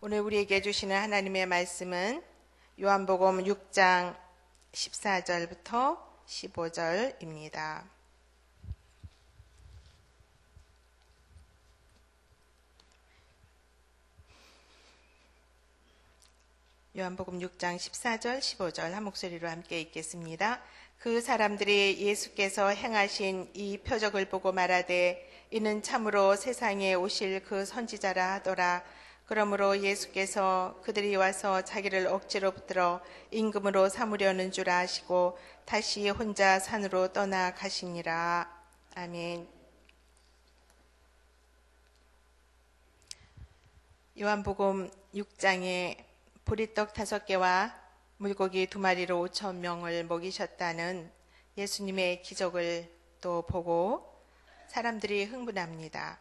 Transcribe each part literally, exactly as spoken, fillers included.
오늘 우리에게 주시는 하나님의 말씀은 요한복음 육 장 십사 절부터 십오 절입니다. 요한복음 육 장 십사 절, 십오 절 한 목소리로 함께 읽겠습니다. 그 사람들이 예수께서 행하신 이 표적을 보고 말하되 이는 참으로 세상에 오실 그 선지자라 하더라. 그러므로 예수께서 그들이 와서 자기를 억지로 붙들어 임금으로 삼으려는 줄 아시고 다시 혼자 산으로 떠나가시니라. 아멘. 요한복음 육 장에 보리떡 다섯 개와 물고기 두 마리로 오천 명을 먹이셨다는 예수님의 기적을 또 보고 사람들이 흥분합니다.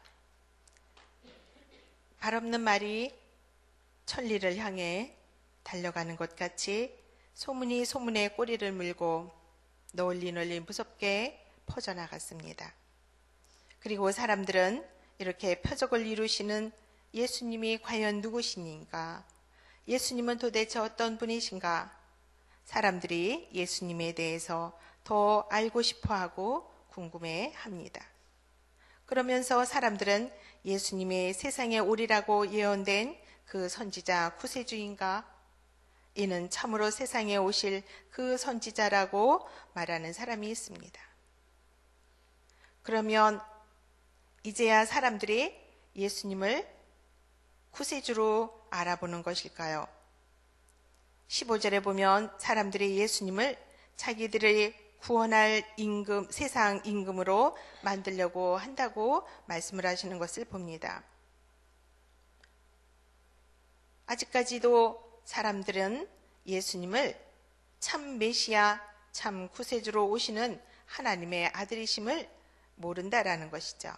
발 없는 말이 천리를 향해 달려가는 것 같이 소문이 소문에 꼬리를 물고 널리 널리 무섭게 퍼져나갔습니다. 그리고 사람들은 이렇게 표적을 이루시는 예수님이 과연 누구시닌가? 예수님은 도대체 어떤 분이신가? 사람들이 예수님에 대해서 더 알고 싶어하고 궁금해합니다. 그러면서 사람들은 예수님이 세상에 오리라고 예언된 그 선지자 구세주인가? 이는 참으로 세상에 오실 그 선지자라고 말하는 사람이 있습니다. 그러면 이제야 사람들이 예수님을 구세주로 알아보는 것일까요? 십오 절에 보면 사람들이 예수님을 자기들의 구원할 임금, 세상 임금으로 만들려고 한다고 말씀을 하시는 것을 봅니다. 아직까지도 사람들은 예수님을 참 메시아, 참 구세주로 오시는 하나님의 아들이심을 모른다라는 것이죠.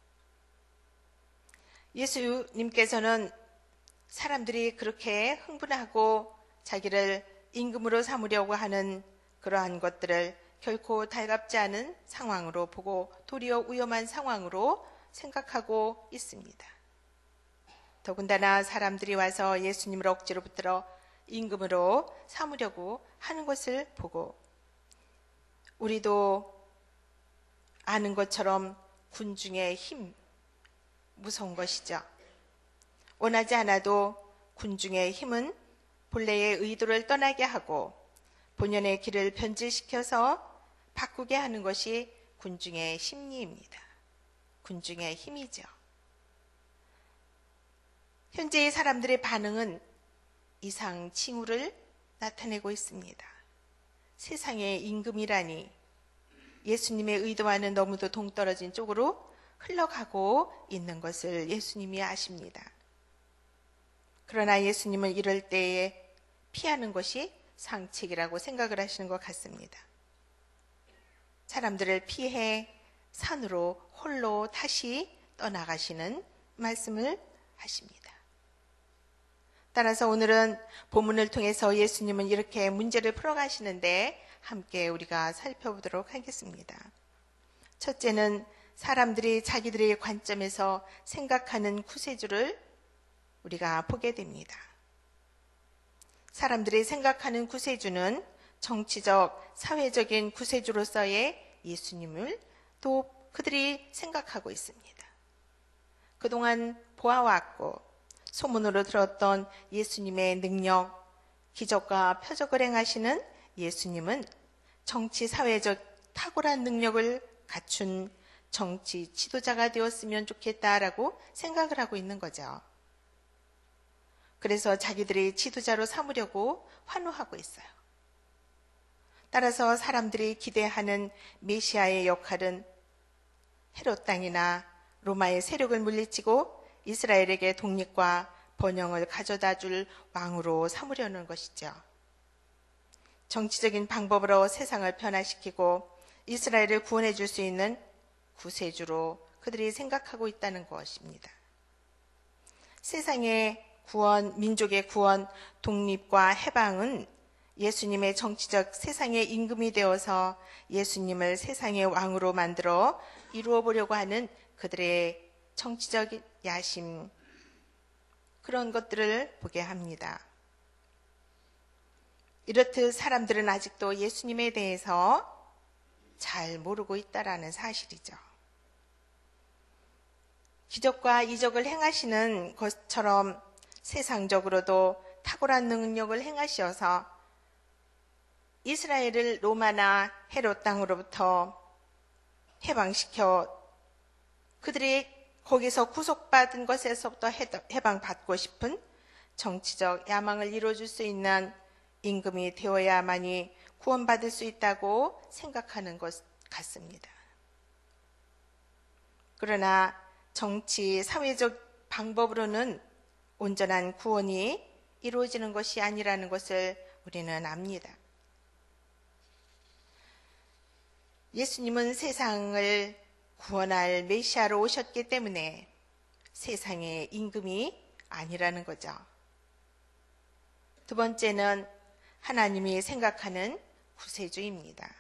예수님께서는 사람들이 그렇게 흥분하고 자기를 임금으로 삼으려고 하는 그러한 것들을 결코 달갑지 않은 상황으로 보고 도리어 위험한 상황으로 생각하고 있습니다. 더군다나 사람들이 와서 예수님을 억지로 붙들어 임금으로 삼으려고 하는 것을 보고 우리도 아는 것처럼 군중의 힘, 무서운 것이죠. 원하지 않아도 군중의 힘은 본래의 의도를 떠나게 하고 본연의 길을 변질시켜서 바꾸게 하는 것이 군중의 심리입니다. 군중의 힘이죠. 현재의 사람들의 반응은 이상 징후를 나타내고 있습니다. 세상의 임금이라니 예수님의 의도와는 너무도 동떨어진 쪽으로 흘러가고 있는 것을 예수님이 아십니다. 그러나 예수님은 이럴 때에 피하는 것이 상책이라고 생각을 하시는 것 같습니다. 사람들을 피해 산으로 홀로 다시 떠나가시는 말씀을 하십니다. 따라서 오늘은 본문을 통해서 예수님은 이렇게 문제를 풀어가시는데 함께 우리가 살펴보도록 하겠습니다. 첫째는 사람들이 자기들의 관점에서 생각하는 구세주를 우리가 보게 됩니다. 사람들이 생각하는 구세주는 정치적, 사회적인 구세주로서의 예수님을 또 그들이 생각하고 있습니다. 그동안 보아왔고 소문으로 들었던 예수님의 능력, 기적과 표적을 행하시는 예수님은 정치, 사회적 탁월한 능력을 갖춘 정치 지도자가 되었으면 좋겠다라고 생각을 하고 있는 거죠. 그래서 자기들이 지도자로 삼으려고 환호하고 있어요. 따라서 사람들이 기대하는 메시아의 역할은 헤롯 땅이나 로마의 세력을 물리치고 이스라엘에게 독립과 번영을 가져다 줄 왕으로 삼으려는 것이죠. 정치적인 방법으로 세상을 변화시키고 이스라엘을 구원해 줄 수 있는 구세주로 그들이 생각하고 있다는 것입니다. 세상의 구원, 민족의 구원, 독립과 해방은 예수님의 정치적 세상의 임금이 되어서 예수님을 세상의 왕으로 만들어 이루어 보려고 하는 그들의 정치적 야심, 그런 것들을 보게 합니다. 이렇듯 사람들은 아직도 예수님에 대해서 잘 모르고 있다라는 사실이죠. 기적과 이적을 행하시는 것처럼 세상적으로도 탁월한 능력을 행하시어서 이스라엘을 로마나 헤롯 땅으로부터 해방시켜 그들이 거기서 구속받은 것에서부터 해방받고 싶은 정치적 야망을 이루어줄 수 있는 임금이 되어야만이 구원받을 수 있다고 생각하는 것 같습니다. 그러나 정치, 사회적 방법으로는 온전한 구원이 이루어지는 것이 아니라는 것을 우리는 압니다. 예수님은 세상을 구원할 메시아로 오셨기 때문에 세상의 임금이 아니라는 거죠. 두 번째는 하나님이 생각하는 구세주입니다.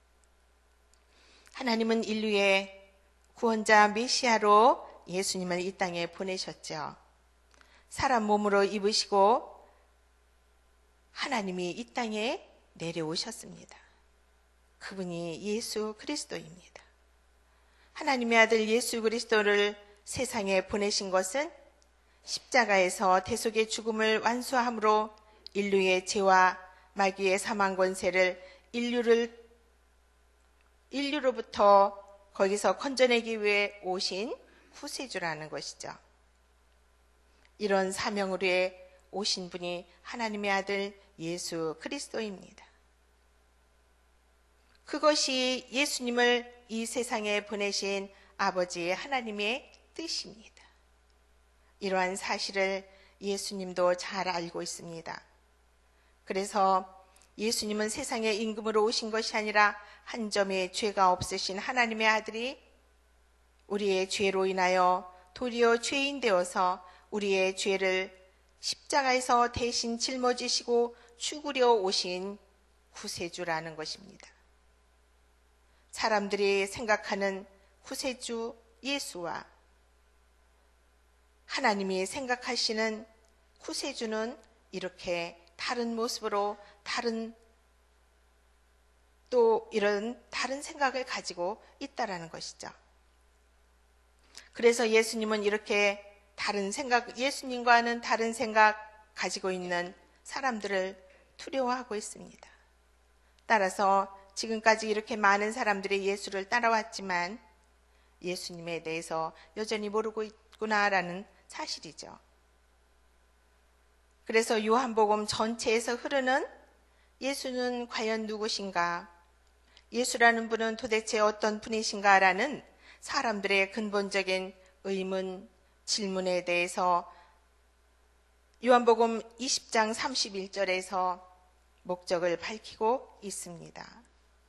하나님은 인류의 구원자 메시아로 예수님을 이 땅에 보내셨죠. 사람 몸으로 입으시고 하나님이 이 땅에 내려오셨습니다. 그분이 예수 그리스도입니다. 하나님의 아들 예수 그리스도를 세상에 보내신 것은 십자가에서 대속의 죽음을 완수함으로 인류의 죄와 마귀의 사망 권세를 인류를 인류로부터 거기서 건져내기 위해 오신 구세주라는 것이죠. 이런 사명으로 오신 분이 하나님의 아들 예수 그리스도입니다. 그것이 예수님을 이 세상에 보내신 아버지 하나님의 뜻입니다. 이러한 사실을 예수님도 잘 알고 있습니다. 그래서 예수님은 세상의 임금으로 오신 것이 아니라 한 점의 죄가 없으신 하나님의 아들이 우리의 죄로 인하여 도리어 죄인 되어서 우리의 죄를 십자가에서 대신 짊어지시고 죽으려 오신 구세주라는 것입니다. 사람들이 생각하는 구세주 예수와 하나님이 생각하시는 구세주는 이렇게 다른 모습으로 다른 또 이런 다른 생각을 가지고 있다라는 것이죠. 그래서 예수님은 이렇게 다른 생각, 예수님과는 다른 생각 가지고 있는 사람들을 두려워하고 있습니다. 따라서 지금까지 이렇게 많은 사람들이 예수를 따라왔지만 예수님에 대해서 여전히 모르고 있구나라는 사실이죠. 그래서 요한복음 전체에서 흐르는 예수는 과연 누구신가? 예수라는 분은 도대체 어떤 분이신가라는 사람들의 근본적인 의문, 질문에 대해서 요한복음 이십 장 삼십일 절에서 목적을 밝히고 있습니다.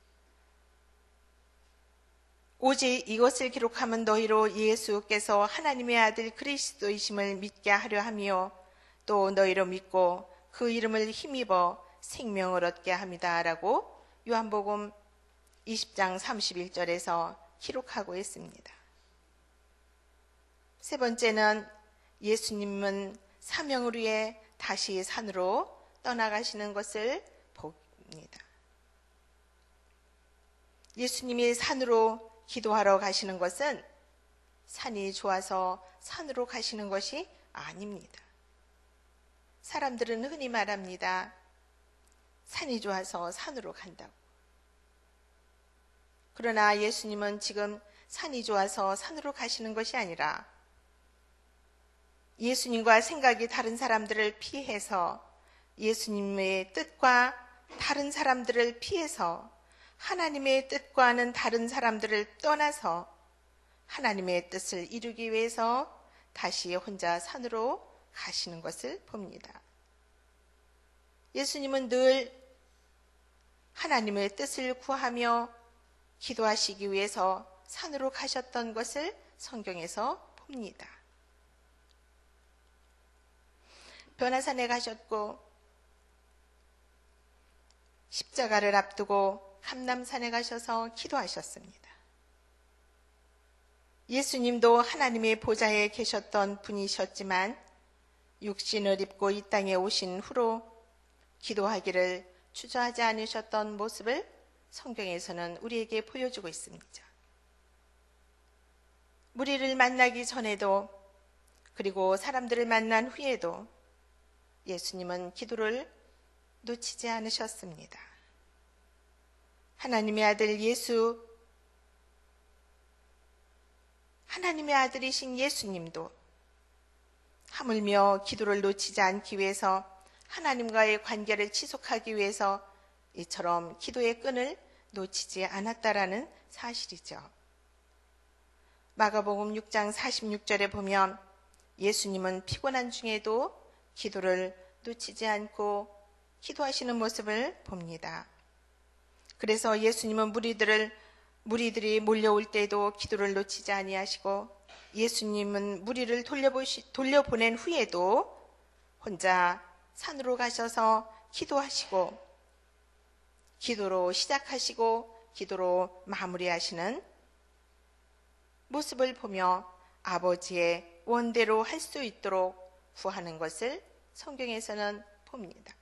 오직 이것을 기록하면 너희로 예수께서 하나님의 아들 그리스도이심을 믿게 하려 하며 또 너희로 믿고 그 이름을 힘입어 생명을 얻게 합니다. 라고 요한복음 이십 장 삼십일 절에서 기록하고 있습니다. 세 번째는 예수님은 사명을 위해 다시 산으로 떠나가시는 것을 봅니다. 예수님이 산으로 기도하러 가시는 것은 산이 좋아서 산으로 가시는 것이 아닙니다. 사람들은 흔히 말합니다. 산이 좋아서 산으로 간다고. 그러나 예수님은 지금 산이 좋아서 산으로 가시는 것이 아니라 예수님과 생각이 다른 사람들을 피해서 예수님의 뜻과 다른 사람들을 피해서 하나님의 뜻과는 다른 사람들을 떠나서 하나님의 뜻을 이루기 위해서 다시 혼자 산으로 가시는 것을 봅니다. 예수님은 늘 하나님의 뜻을 구하며 기도하시기 위해서 산으로 가셨던 것을 성경에서 봅니다. 변화산에 가셨고 십자가를 앞두고 감람산에 가셔서 기도하셨습니다. 예수님도 하나님의 보좌에 계셨던 분이셨지만 육신을 입고 이 땅에 오신 후로 기도하기를 주저하지 않으셨던 모습을 성경에서는 우리에게 보여주고 있습니다. 무리를 만나기 전에도 그리고 사람들을 만난 후에도 예수님은 기도를 놓치지 않으셨습니다. 하나님의 아들 예수, 하나님의 아들이신 예수님도 하물며 기도를 놓치지 않기 위해서 하나님과의 관계를 지속하기 위해서 이처럼 기도의 끈을 놓치지 않았다라는 사실이죠. 마가복음 육 장 사십육 절에 보면 예수님은 피곤한 중에도 기도를 놓치지 않고 기도하시는 모습을 봅니다. 그래서 예수님은 무리들을 무리들이 몰려올 때도 기도를 놓치지 아니하시고 예수님은 무리를 돌려보시, 돌려보낸 후에도 혼자 산으로 가셔서 기도하시고 기도로 시작하시고 기도로 마무리하시는 모습을 보며 아버지의 원대로 할 수 있도록 구하는 것을 성경에서는 봅니다.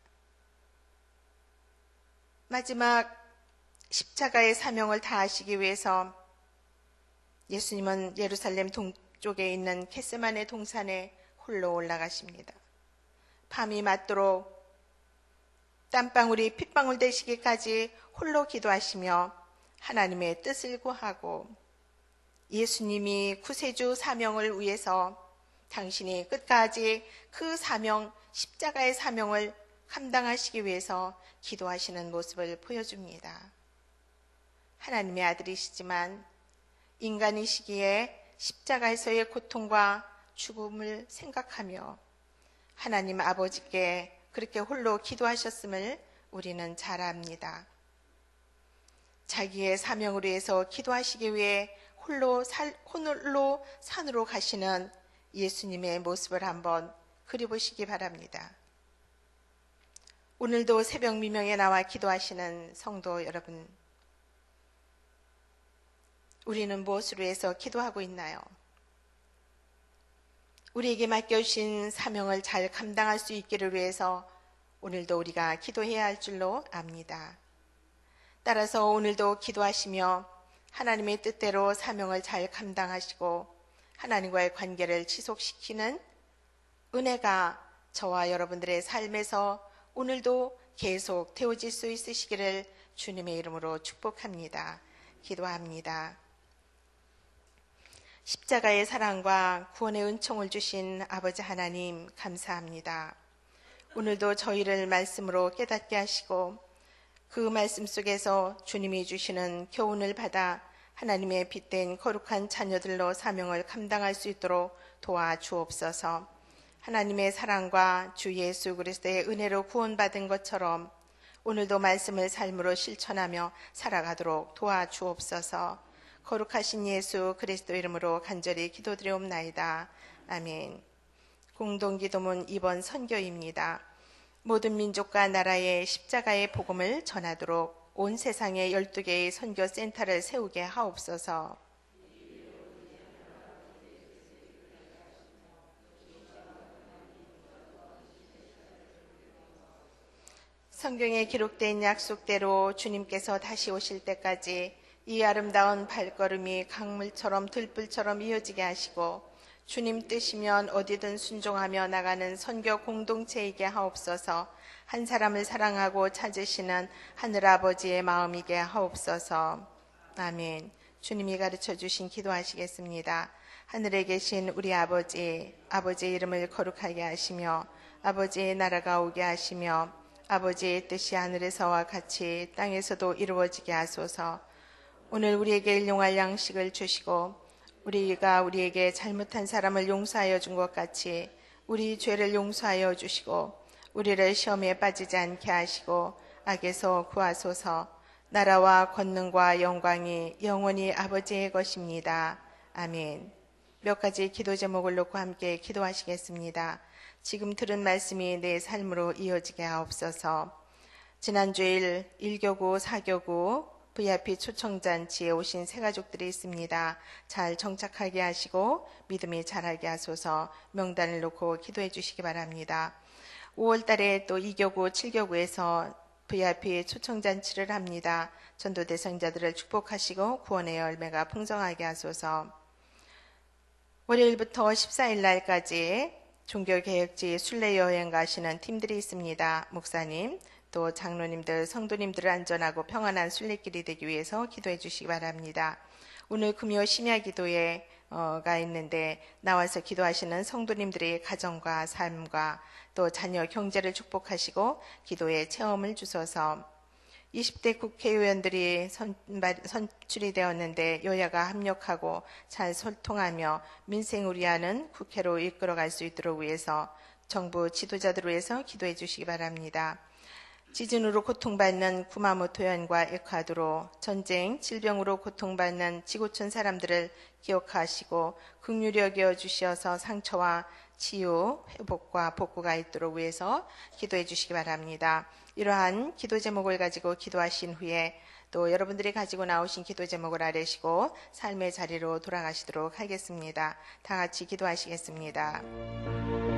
마지막 십자가의 사명을 다하시기 위해서 예수님은 예루살렘 동쪽에 있는 겟세마네 동산에 홀로 올라가십니다. 밤이 맞도록 땀방울이 핏방울 되시기까지 홀로 기도하시며 하나님의 뜻을 구하고 예수님이 구세주 사명을 위해서 당신이 끝까지 그 사명, 십자가의 사명을 감당하시기 위해서 기도하시는 모습을 보여줍니다. 하나님의 아들이시지만 인간이시기에 십자가에서의 고통과 죽음을 생각하며 하나님 아버지께 그렇게 홀로 기도하셨음을 우리는 잘 압니다. 자기의 사명을 위해서 기도하시기 위해 홀로, 살, 홀로 산으로 가시는 예수님의 모습을 한번 그려보시기 바랍니다. 오늘도 새벽 미명에 나와 기도하시는 성도 여러분, 우리는 무엇으로 해서 기도하고 있나요? 우리에게 맡겨주신 사명을 잘 감당할 수 있기를 위해서 오늘도 우리가 기도해야 할 줄로 압니다. 따라서 오늘도 기도하시며 하나님의 뜻대로 사명을 잘 감당하시고 하나님과의 관계를 지속시키는 은혜가 저와 여러분들의 삶에서 오늘도 계속 되어질 수 있으시기를 주님의 이름으로 축복합니다. 기도합니다. 십자가의 사랑과 구원의 은총을 주신 아버지 하나님 감사합니다. 오늘도 저희를 말씀으로 깨닫게 하시고 그 말씀 속에서 주님이 주시는 교훈을 받아 하나님의 빛된 거룩한 자녀들로 사명을 감당할 수 있도록 도와주옵소서. 하나님의 사랑과 주 예수 그리스도의 은혜로 구원받은 것처럼 오늘도 말씀을 삶으로 실천하며 살아가도록 도와주옵소서. 거룩하신 예수 그리스도 이름으로 간절히 기도드리옵나이다. 아멘. 공동기도문 이 번 선교입니다. 모든 민족과 나라에 십자가의 복음을 전하도록 온 세상에 열두 개의 선교센터를 세우게 하옵소서. 성경에 기록된 약속대로 주님께서 다시 오실 때까지 이 아름다운 발걸음이 강물처럼 들불처럼 이어지게 하시고 주님 뜻이면 어디든 순종하며 나가는 선교 공동체이게 하옵소서. 한 사람을 사랑하고 찾으시는 하늘아버지의 마음이게 하옵소서. 아멘. 주님이 가르쳐 주신 기도하시겠습니다. 하늘에 계신 우리 아버지, 아버지의 이름을 거룩하게 하시며 아버지의 나라가 오게 하시며 아버지의 뜻이 하늘에서와 같이 땅에서도 이루어지게 하소서. 오늘 우리에게 일용할 양식을 주시고 우리가 우리에게 잘못한 사람을 용서하여 준 것 같이 우리 죄를 용서하여 주시고 우리를 시험에 빠지지 않게 하시고 악에서 구하소서. 나라와 권능과 영광이 영원히 아버지의 것입니다. 아멘. 몇 가지 기도 제목을 놓고 함께 기도하시겠습니다. 지금 들은 말씀이 내 삶으로 이어지게 하옵소서. 지난주일 일 교구, 사 교구 브이아이피 초청잔치에 오신 새 가족들이 있습니다. 잘 정착하게 하시고 믿음이 자라게 하소서. 명단을 놓고 기도해 주시기 바랍니다. 오월 달에 또 이 교구, 칠 교구에서 브이아이피 초청잔치를 합니다. 전도 대상자들을 축복하시고 구원의 열매가 풍성하게 하소서. 월요일부터 십사일 날까지 종교개혁지 순례여행 가시는 팀들이 있습니다. 목사님, 또 장로님들, 성도님들을 안전하고 평안한 순례길이 되기 위해서 기도해 주시기 바랍니다. 오늘 금요 심야 기도에 어, 가 있는데 나와서 기도하시는 성도님들의 가정과 삶과 또 자녀 경제를 축복하시고 기도의 체험을 주소서. 이십 대 국회의원들이 선발, 선출이 되었는데 여야가 합력하고 잘 소통하며 민생을 위하는 국회로 이끌어갈 수 있도록 위해서 정부 지도자들을 위해서 기도해 주시기 바랍니다. 지진으로 고통받는 구마모토현과 에콰도르, 전쟁, 질병으로 고통받는 지구촌 사람들을 기억하시고 긍휼히 여겨 주시어서 상처와 치유, 회복과 복구가 있도록 위해서 기도해 주시기 바랍니다. 이러한 기도 제목을 가지고 기도하신 후에 또 여러분들이 가지고 나오신 기도 제목을 아뢰시고 삶의 자리로 돌아가시도록 하겠습니다. 다 같이 기도하시겠습니다.